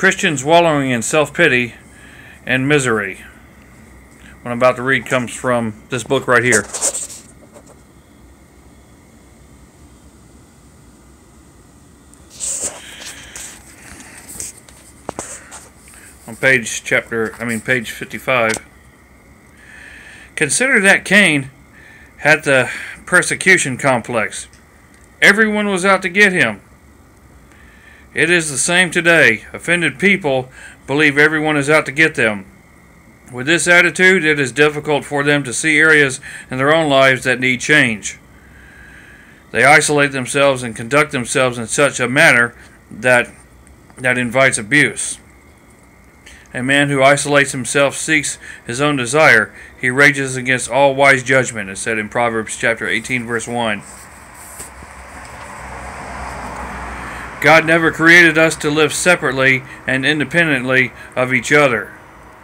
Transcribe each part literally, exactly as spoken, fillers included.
Christians wallowing in self-pity and misery. What I'm about to read comes from this book right here. On page chapter, I mean page fifty-five. Consider that Cain had the persecution complex. Everyone was out to get him. It is the same today. Offended people believe everyone is out to get them. With this attitude, it is difficult for them to see areas in their own lives that need change. They isolate themselves and conduct themselves in such a manner that that invites abuse. A man who isolates himself seeks his own desire. He rages against all wise judgment, as said in Proverbs chapter eighteen, verse one. God never created us to live separately and independently of each other.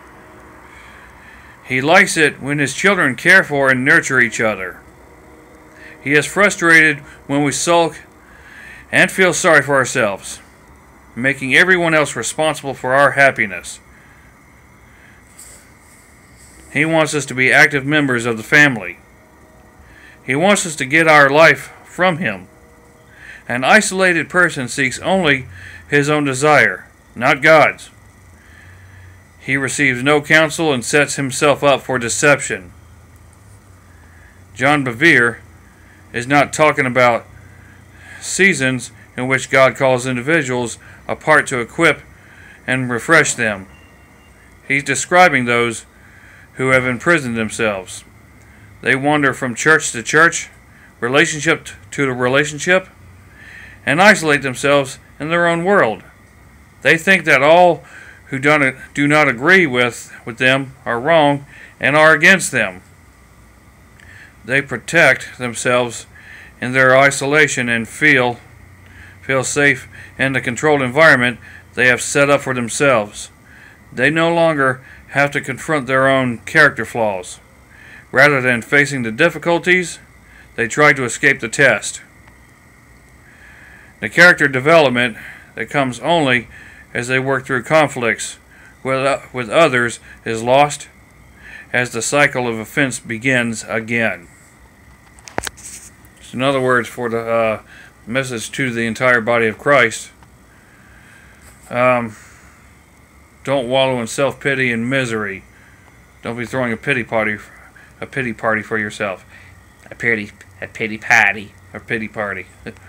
He likes it when his children care for and nurture each other. He is frustrated when we sulk and feel sorry for ourselves, making everyone else responsible for our happiness. He wants us to be active members of the family. He wants us to get our life from him. An isolated person seeks only his own desire, not God's. He receives no counsel and sets himself up for deception. John Bevere is not talking about seasons in which God calls individuals apart to equip and refresh them. He's describing those who have imprisoned themselves. They wander from church to church, relationship to the relationship, and isolate themselves in their own world. They think that all who do not agree with, with them are wrong and are against them. They protect themselves in their isolation and feel, feel safe in the controlled environment they have set up for themselves. They no longer have to confront their own character flaws. Rather than facing the difficulties, they try to escape the test. The character development that comes only as they work through conflicts with, with others is lost as the cycle of offense begins again. So in other words, for the uh, message to the entire body of Christ, um, don't wallow in self-pity and misery. Don't be throwing a pity party, a pity party for yourself. A pity, a pity party. A pity party.